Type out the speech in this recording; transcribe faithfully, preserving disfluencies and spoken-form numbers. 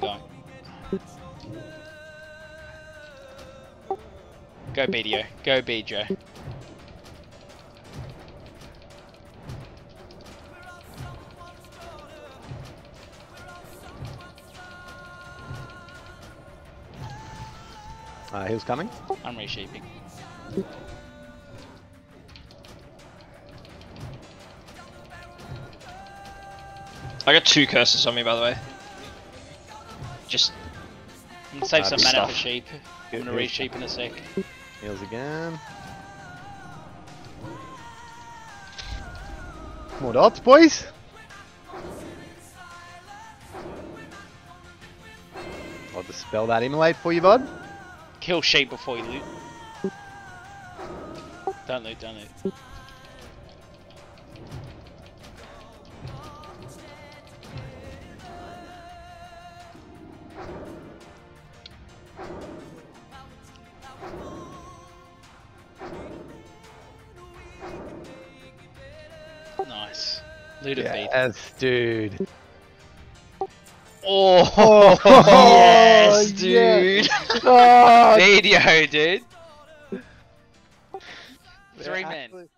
going. Go B D O. Go B J. Uh, he was coming. I'm reshaping. I got two curses on me, by the way. Just I'm gonna save Uh, some good mana stuff. for sheep. I'm gonna Good, good. resheep in a sec. Heals again. More dots, boys. I'll dispel that immolate for you, bud. Kill sheep before you loot. Don't loot, don't loot. Nice. Looted beat. Yes, dude. Oh, Oh, yes, yeah. dude. Oh, Video, dude. Three they're men. actually-